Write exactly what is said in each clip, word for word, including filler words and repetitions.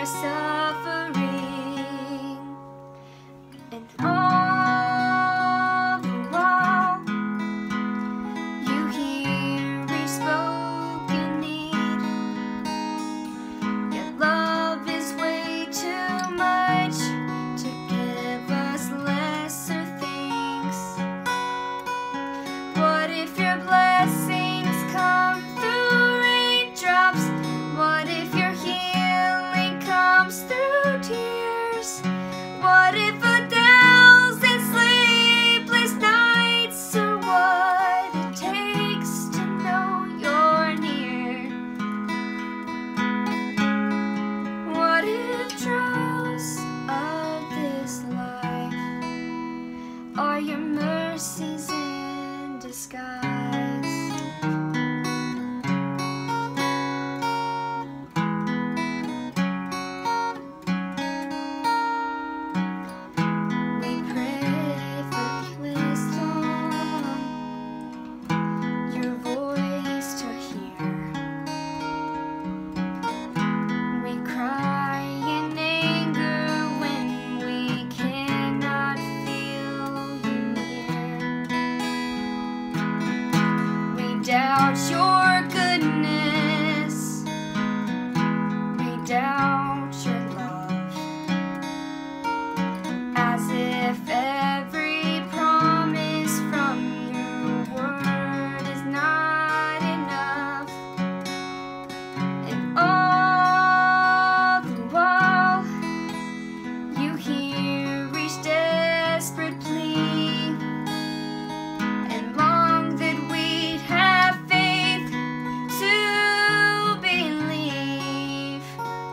our suffering, and all the while you hear each spoken need. Your love is way too much to give us lesser things. What if your blessings come through raindrops? What if your healing comes through tears? What if a thousand sleepless nights are what it takes to know you're near? What if trials of this life are your mercies in disguise? Doubt your goodness, we doubt your love, as if every promise from your word is not enough. And all the while you hear each desperate plea, and long that we'd have faith to believe.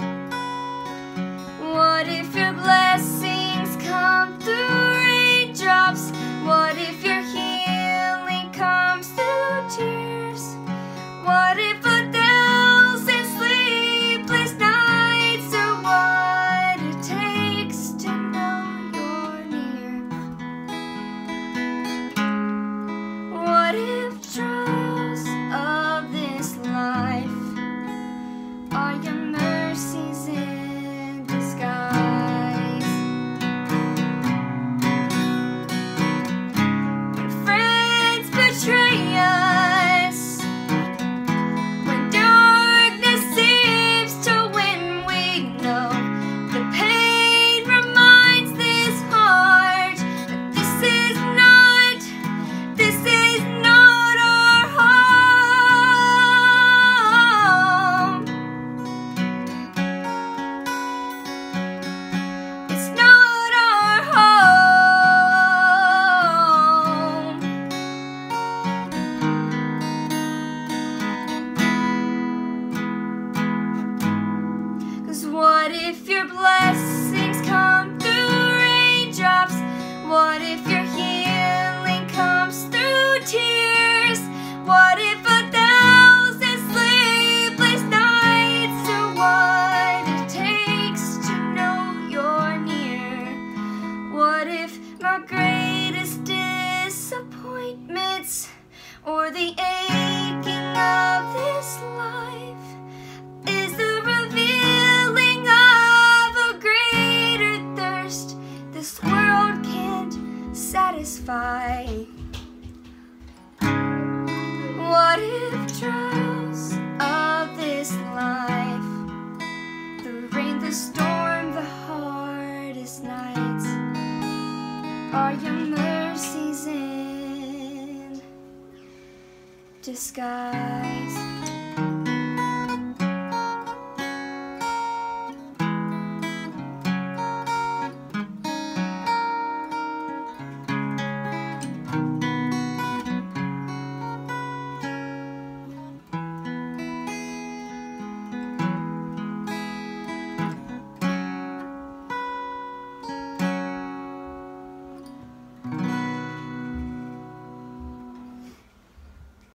What if your blessings come through raindrops? What if your healing comes through tears? What if a thousand sleepless nights are what it takes to know you're near? What if trials of this life are your mercies in disguise? When friends betray us, when darkness seems to win, we know the pain reminds this heart that this is not, this is not our home. It's not our home. 'Cause what if your blessings come through raindrops? What if your healing comes through tears? What if a thousand sleepless nights are what it takes to know you're near? What if my greatest disappointments, or the aching of this life, is the revealing of a greater thirst this world can't satisfy? What if trials of this life, the rain, the storm, the hardest nights, are your mercies in disguise?